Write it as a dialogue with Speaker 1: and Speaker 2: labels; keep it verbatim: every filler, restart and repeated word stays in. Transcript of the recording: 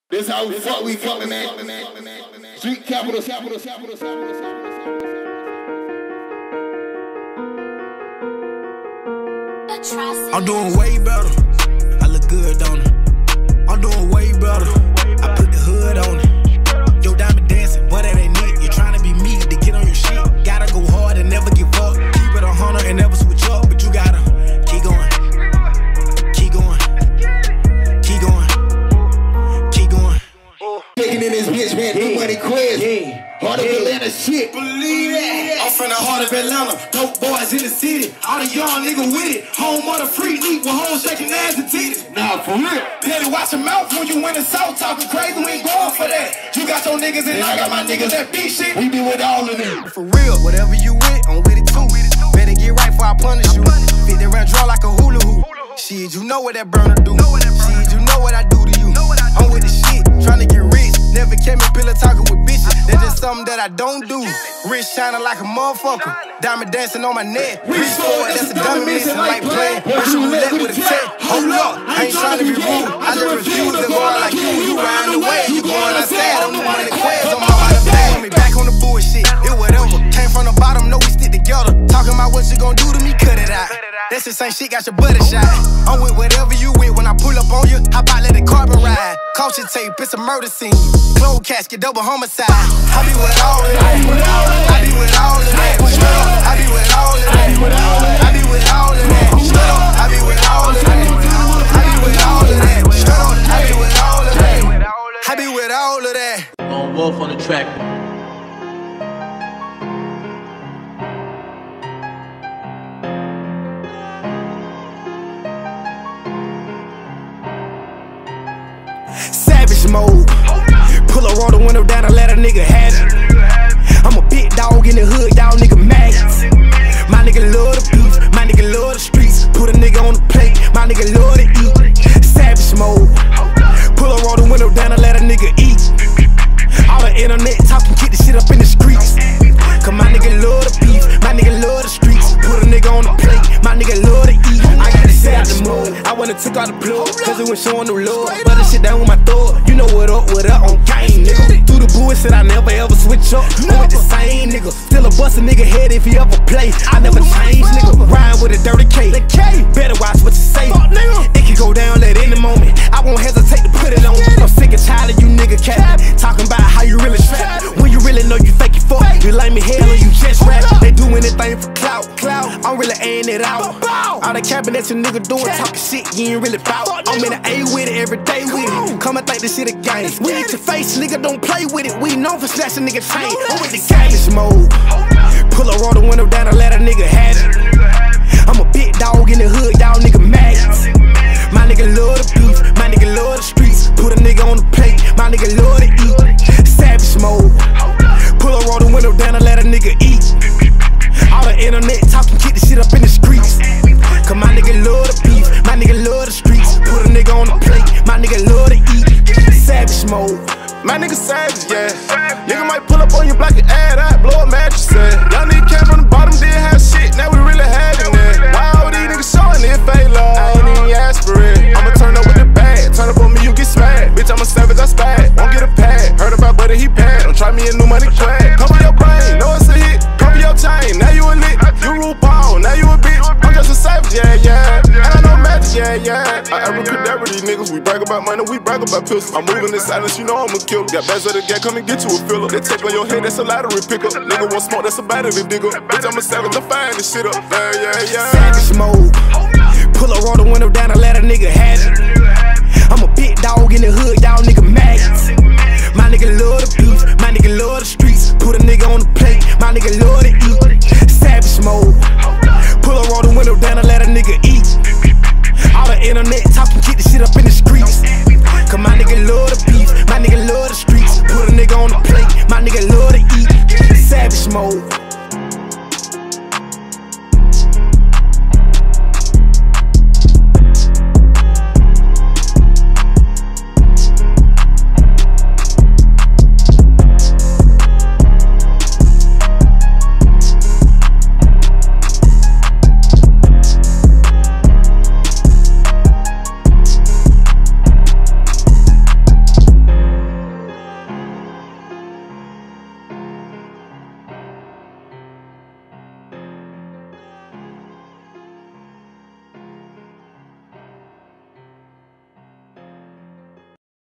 Speaker 1: This how we fuck, we fucking at. Street capital, capital, capital, capital,
Speaker 2: I'm doing way better. I look good, don't I? I'm doing way better. I put the hood on it. Yo, diamond dancing, but that ain't it. You're trying to be me to get on your shit. Gotta go hard and never give up. Keep it a hundred and never switch up. But you gotta keep going, keep going, keep going, keep going.
Speaker 1: Taking in this bitch, man, new money quiz. Heart of Atlanta shit.
Speaker 2: Believe that. I'm from the heart of Atlanta. Dope boys in the city. All the young niggas with it. Home of the free league with hoes shaking ass and titties.
Speaker 1: Nah, for real.
Speaker 2: Better watch your mouth when you in the south talking crazy. We ain't going for that. You got your niggas and I got my niggas that beat shit.
Speaker 1: We be with all of them.
Speaker 2: For real, whatever you with, I'm with it too. Better get right before I punish you. Fit around draw like a hula hoop. Shit, you know what that burner do. Shit, you know what I do to you. I'm with the shit, trying to get rich. Never came in pillow talking with bitches. That's just something that I don't do. Wrist shining like a motherfucker. Diamond dancing on my neck. Reach forward, that's a dummy missing like playing. Russian roulette with a tech. Hold up, I ain't trying to be rude. I just refuse to go out like you. You riding away, you going outside. I'm the one in the quads on my body bag. Me back on the bullshit, it whatever. Came from the bottom, know we stick together. Talking about what you gon' do to me, cut it out. That's the same shit, got your butter shot. I'm with whatever you with. When I pull up on you, hop out, let the carbon ride. Caution tape, it's a murder scene. Closed casket, double homicide. I be with all of that. I be with all of that. I be with all of that. I be with all of that. I be with all of that. I be with all of that. I be with all of that. I be with all of that. I be with all of that.
Speaker 3: On Wolf on the track.
Speaker 2: Savage mode. Pull a roll the window down and let a nigga have it. I'm a big dog in the hood, y'all nigga maggots. My nigga love the beef, my nigga love the streets. Put a nigga on the plate, my nigga love to eat. Savage mode. Pull a roll the window down and let a nigga eat. All the internet talking, get the shit up in the streets. Cause my nigga love the beef, my nigga love the streets. Put a nigga on the plate, my nigga love to eat. I got the savage mode. I wanna take out the plug, cause it was showing the love. But the shit down with my throat, you know what up, what up on game, nigga. Through the bullshit, I never ever switch up. I'm with the same nigga, still a bust a nigga head if he ever play. I never change, nigga. Rhyme with a dirty K. Better watch what you say. It can go down at any moment. I won't hesitate to put it on. I'm sick and tired of you nigga cap. Talking about how you really strap. When you really know you fake it fuck. You like me hell or you just rap. They do anything for clout. I'm really airing it out. All the capping that your nigga doing, talking shit you ain't really bout. I'm in the A with it, every day with it. Come and think this shit a game. We hit your face, nigga, don't play with it. We known for snatching nigga chain. I'm with the cabbage mode. Pull a roll the window down and let a nigga have it. I'm a big dog in the hood, y'all nigga maggots. My nigga love the beef, my nigga love the streets. Put a nigga on the plate, my nigga love to eat. Savage mode. Pull a roll the window down and let a nigga eat. All the internet talking, get the shit up in the streets. Cause my nigga love the beef, my nigga love the streets. Put a nigga on the plate, my nigga love to eat. Savage mode.
Speaker 4: My nigga savage, yeah. Nigga might pull up on your block and add out, blow a mattress, yeah. Y'all nigga came from the bottom, didn't have shit, now we really having it. Why all these niggas showing it, fake love? I ain't even ask for it. I'ma turn up with the bag, turn up on me, you get smacked. Bitch, I'm a savage, I spaz, won't get a pad. Heard about buddy, he bad, don't try me a new money clad. Cover your brain, know it's a hit, cover your chain, now you a lit. You RuPaul, now you a bitch. I'm just a savage, yeah, yeah. And I know magic, yeah, yeah. I abracadabra these niggas, we brag about money, we brag about pistols. I'm moving in silence, you know I'm a killer. Got bags of the gang, come and get you a filler. They take on your head, that's a lottery picker. Nigga want smoke, that's a battery digger. Bitch, I'm a savage, I'm firing this shit up. Yeah, yeah, yeah.
Speaker 2: Savage mode. Pull a roll the window down and let a nigga have it. I'm a big dog in the hood, y'all nigga maggots. My nigga love the beef, my nigga love the streets. Put a nigga on the plate, my nigga love to eat. Savage mode. Pull a roll the window down and let a nigga eat. All the internet talking, get the shit up in the streets. Cause my nigga love the beef, my nigga love the streets. Put a nigga on the plate, my nigga love to eat. Savage mode.